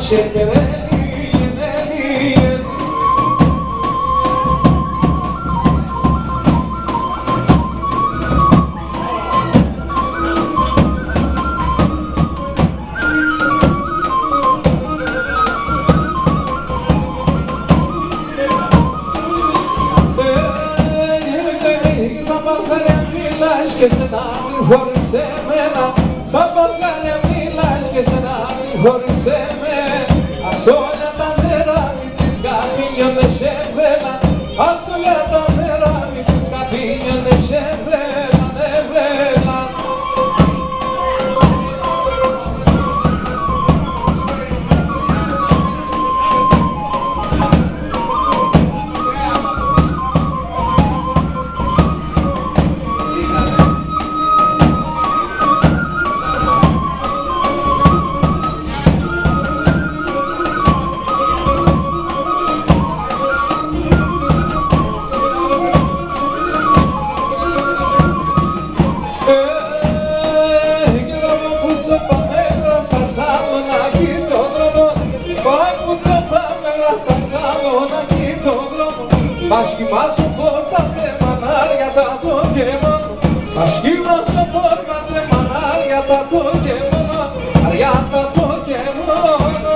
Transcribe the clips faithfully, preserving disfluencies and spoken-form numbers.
Και σε να μην χωρίς εμένα, σαν παργάνια μιλάς και σε να μην χωρίς εμένα. Ας όλα τα νερά μην πεις καπίνιονε σε βέλα, ας όλα τα νερά μην πεις καπίνιονε σε βέλα, ναι βέλα. Μας κοιμάσαι πόρπατε μανάρια τα το και μόνο. Μας κοιμάσαι πόρπατε μανάρια τα το και μόνο. Αριά τα το και μόνο.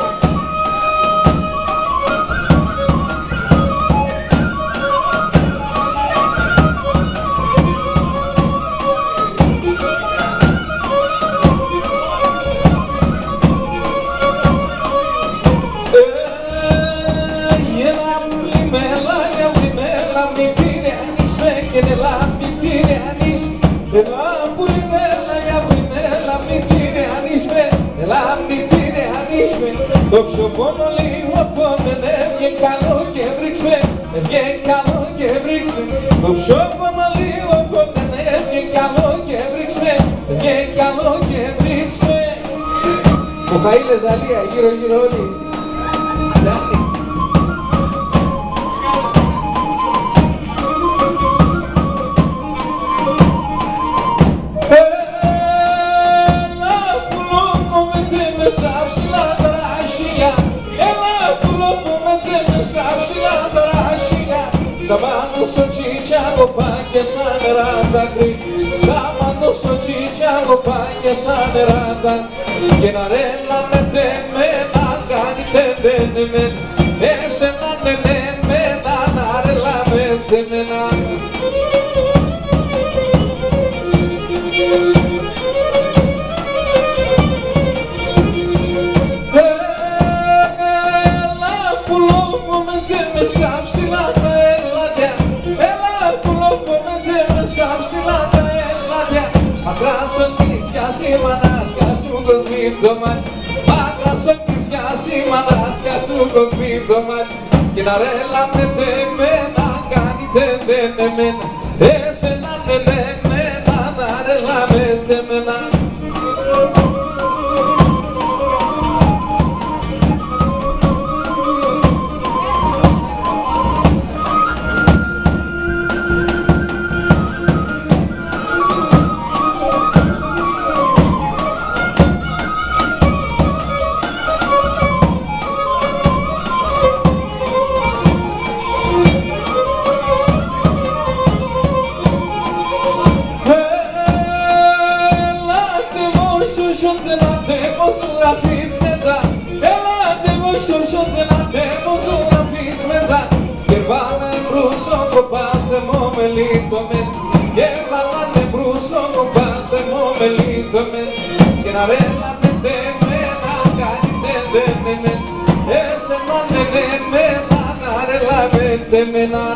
Το ψωμόνο λίγο πόνε, έβγε καλό και βρίξμε, έβγε καλό και βρίξμε. Το ψωμόνο λίγο πόνε, έβγε καλό και βρίξμε, έβγε καλό και βρίξμε. Ο Χαΐλες Ζαλία, γύρω γύρω όλοι. Samano so cicciago paglia sanerata qui, Samano so cicciago paglia sanerata, Chienarella mette me nanga di tendene men, e se nanne ne me nanarella mette me nanga. Μακράσοκκιτσιά σημανάσια σου κοσμήτωμα, Μακράσοκκιτσιά σημανάσια σου κοσμήτωμα, και να ρέλα με τεμένα κάνει τεντενεμένα, εσένα νενεμένα να ρέλα με τεμένα. Και να ρέλα με τεμένα κάνει τεντενεμέν, εσένα νενεμένα να ρέλα με τεμένα.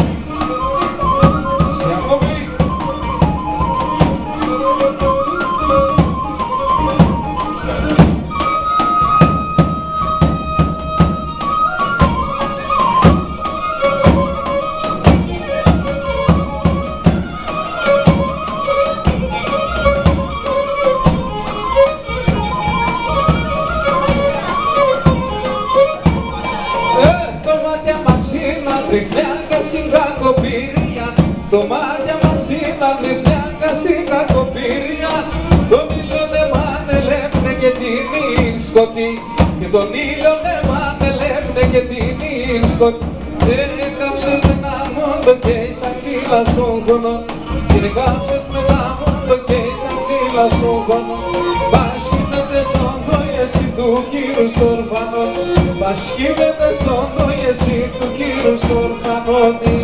Το μάτια μας είναι αγριπλιάκα σιγά κοπήρια, το μιλώνε μάνε λέπνε και την ήρσκοτη, και τον ήλιο εμανελέπνε και την ίσκον. Έκαψες με τα μόντο και στα ξύλα σου χρόνο. Και κάψες με τα μόντο και στα ξύλα σου χρόνο. Πασχύμεται σόντο εσύ του κύρου στο ορφανό. Πασχύμεται σόντο εσύ του κύρου στο ορφανό.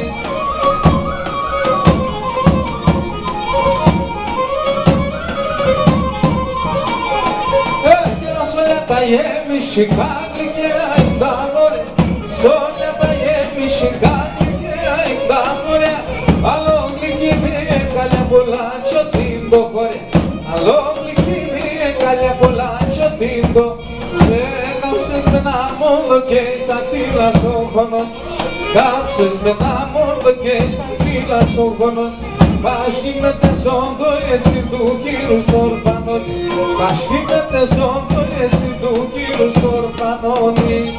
Τα γέμιση κάκλη και αϊντάμορε, σόλια τα γέμιση κάκλη και αϊντάμορε, άλλο γλυκή με καλιά πολλά τσοτίντο χωρέ, άλλο γλυκή με καλιά πολλά τσοτίντο, έκαψες με ένα μόντο και στα ξύλα σου χρόνο, κάψες με ένα μόντο και στα ξύλα σου χρόνο. Πασχύμεται σόντο εσύ του κύρου στο ορφανό. Πασχύμεται σόντο εσύ του κύρου στο ορφανό.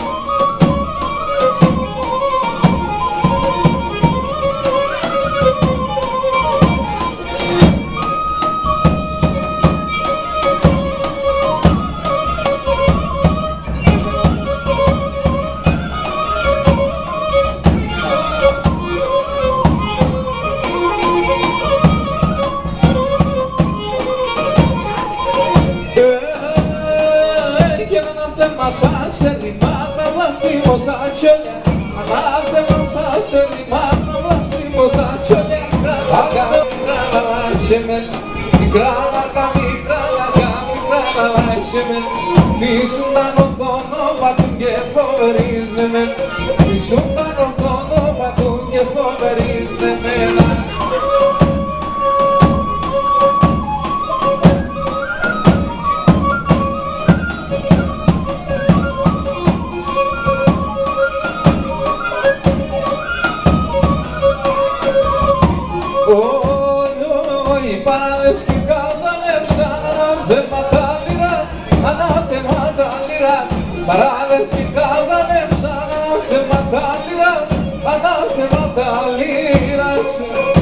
Σας ερημάτα βλαστήμω στα τσιόλια, ανάθεμα σας ερημάτα βλαστήμω στα τσιόλια. Αγάπη μικρά να λάισε με, μικρά βαρκά μικρά βαρκά μικρά να λάισε με. Φύσουν τα νοθόνο πατούν και φοβερίζνε με, φύσουν τα νοθόνο πατούν και φοβερίζνε με. Παράδες κι κάζανεψαν ανάθεματα λιράς, ανάθεματα λιράς.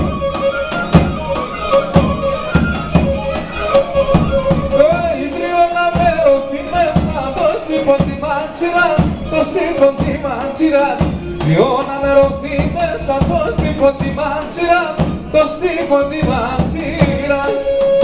Η τριώνα με ρωθεί μέσα το στύπον τη μάτσιρας, το στύπον τη μάτσιρας. Τριώνα με ρωθεί μέσα το στύπον τη μάτσιρας, το στύπον τη μάτσιρας.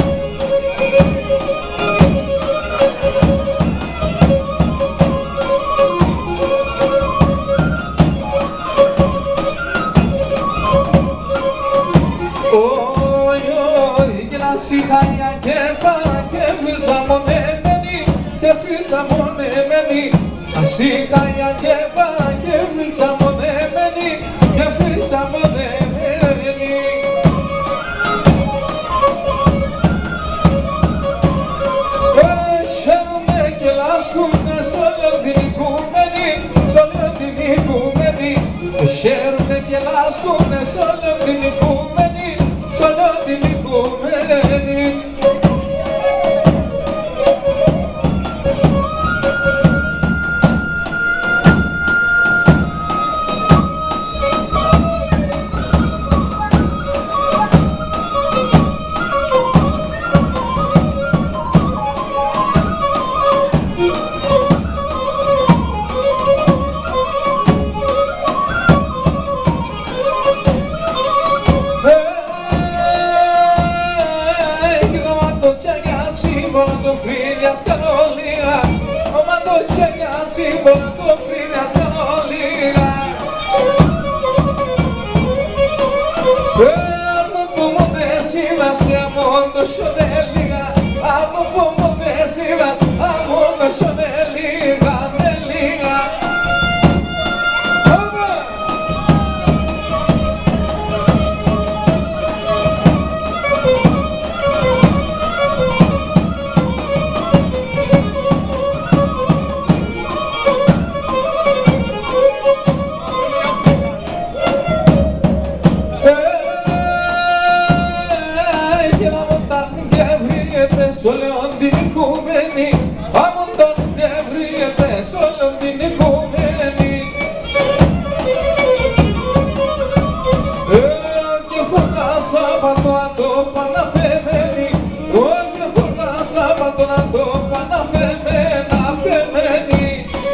Σιχάρια και πάρα και φίλτσα μονεμένη, και φίλτσα μονεμένη. Ασιχάρια και πάρα και φίλτσα μονεμένη, και φίλτσα μονεμένη. Χαίρομαι και λάσκουνε σ' όλο την οικούμενη, σ' όλο την οικούμενη. Χαίρομαι και λάσκουνε σ' όλο την οικούμενη, σ' όλο την οικούμενη. Σύμβολα το φρύδια σκανόλιγα. Από που μου δεσίλας και αμόν το σιωνέλιγα, από που μου δεσίλας αμόν το σιωνέλιγα με λίγα. Σ' όλον την οικούμενη, άμον τον και βρίσκεται σ' όλον την οικούμενη. Και χωρά Σάββατο να το παναπεμένη, και χωρά Σάββατο να το παναπεμένα πεμένη.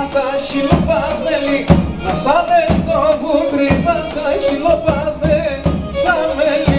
τρίζα σαν χιλοπασμένη, να σαν λεπτό που τρίζα σαν χιλοπασμένη, σαν μελί.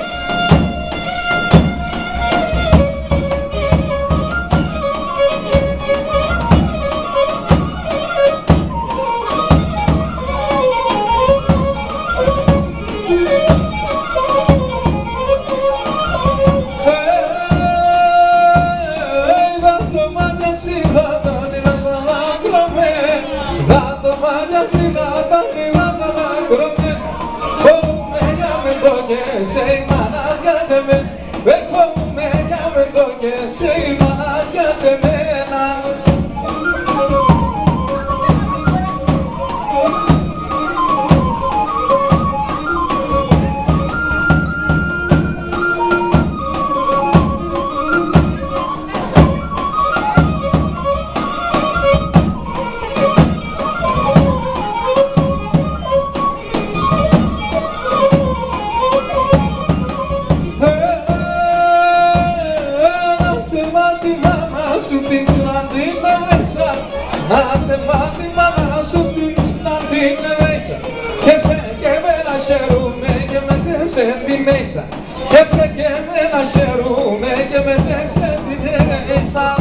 Και φρέκε με να χαιρούμε και με τέσσερ τη μέσα.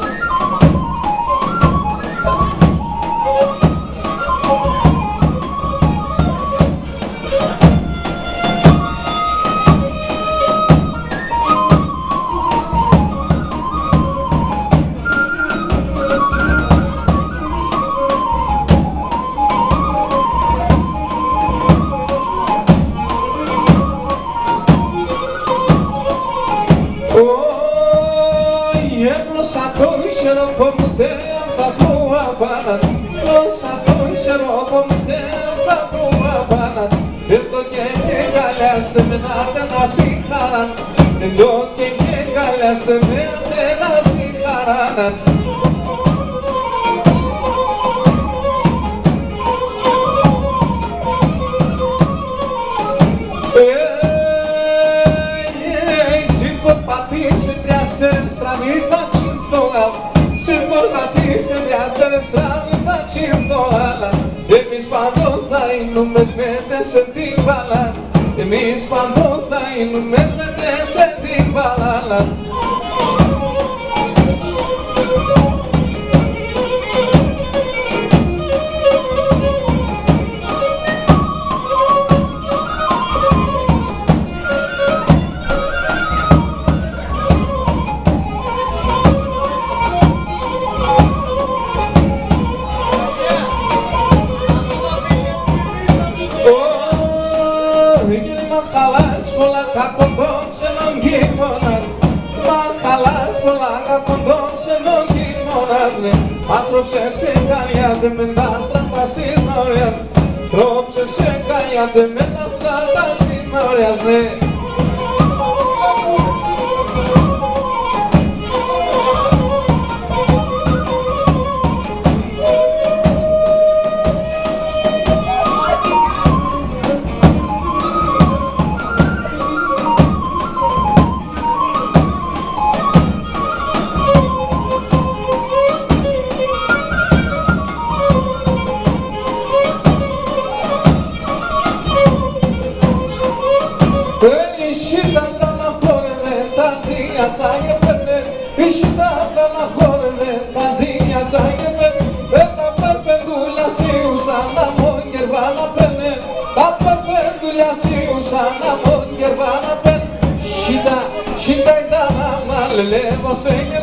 Εμείς παντού θα είνουμε μέτες σε την μπαλά. Εμείς παντού θα είνουμε μέτες σε την μπαλά. Άνθρωποψε σε καλιάτε με τα στράτα συνόρια. Ανθρώπψε σε καλιάτε με τα στράτα συνόρια. Levo sem